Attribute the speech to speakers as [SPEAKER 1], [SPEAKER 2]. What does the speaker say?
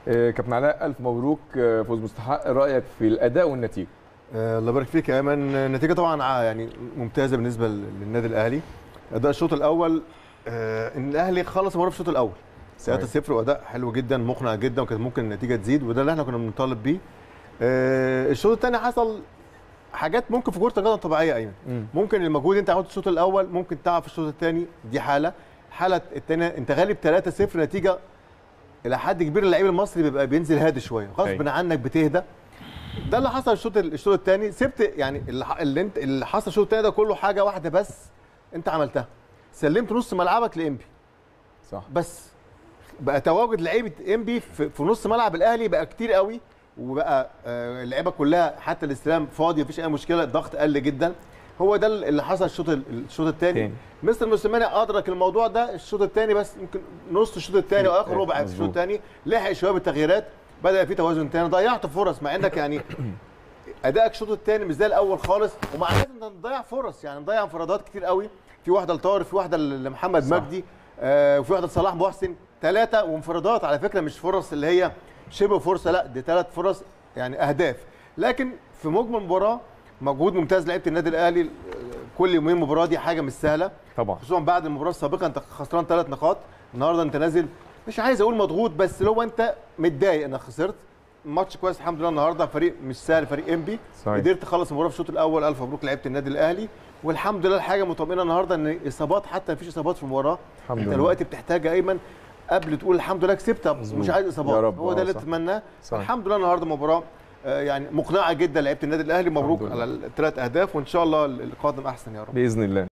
[SPEAKER 1] كابتن علاء الف مبروك، فوز مستحق. رايك في الاداء والنتيجه؟
[SPEAKER 2] الله يبارك فيك يا ايمن. النتيجه طبعا يعني ممتازه بالنسبه للنادي الاهلي. اداء الشوط الاول ان الاهلي خلص المباراه في الشوط الاول 3-0 واداء حلو جدا مقنع جدا، وكانت ممكن النتيجه تزيد وده اللي احنا كنا بنطالب بيه. الشوط الثاني حصل حاجات ممكن في كره القدم طبيعيه ايمن. ممكن المجهود انت عملته الشوط الاول ممكن تعب في الشوط الثاني، دي الحاله الثانيه انت غالب 3-0 نتيجه الى حد كبير. اللعيب المصري بيبقى بينزل هادي شويه غصب عنك بتهدى. ده اللي حصل الشوط الثاني. سبت يعني اللي حصل الشوط الثاني ده كله حاجه واحده بس انت عملتها، سلمت نص ملعبك لانبي.
[SPEAKER 1] صح.
[SPEAKER 2] بس بقى تواجد لعيبه انبي في نص ملعب الاهلي بقى كتير قوي، وبقى اللعيبه كلها حتى الاستلام فاضي مفيش اي مشكله، الضغط قل جدا. هو ده اللي حصل الشوط الثاني. مستر موسيماني ادرك الموضوع ده الشوط الثاني، بس يمكن نص الشوط الثاني واخر ربع في الشوط الثاني لحق شويه بالتغييرات، بدا في توازن ثاني. ضيعت فرص مع انك يعني ادائك الشوط الثاني مش زي الاول خالص، ومع ذلك انت مضيع فرص، يعني مضيع انفرادات كتير قوي. في واحده لطارق، في واحده لمحمد مجدي، وفي واحده لصلاح محسن، 3 وانفرادات على فكره، مش فرص اللي هي شبه فرصه، لا دي 3 فرص يعني اهداف. لكن في مجمل المباراه مجهود ممتاز لعيبه النادي الاهلي. كل يومين مباراه دي حاجه مش سهله
[SPEAKER 1] طبعا،
[SPEAKER 2] خصوصا بعد المباراه السابقه انت خسران 3 نقاط. النهارده انت نازل مش عايز اقول مضغوط، بس لو انت متضايق انك خسرت. ماتش كويس الحمد لله النهارده، فريق مش سهل، فريق انبي. قدرت تخلص المباراه في الشوط الاول. الف مبروك لعيبه النادي الاهلي، والحمد لله الحاجه مطمئنه النهارده ان اصابات حتى مفيش اصابات في المباراه. انت دلوقتي بتحتاج ايمن قبل تقول الحمد لله كسبت، مش عايز اصابات، هو ده اللي تتمناه. الحمد لله النهارده مباراه يعني مقنعه جدا لعيبه النادي الاهلي. مبروك على ال3 اهداف، وان شاء الله القادم احسن يا رب
[SPEAKER 1] باذن الله.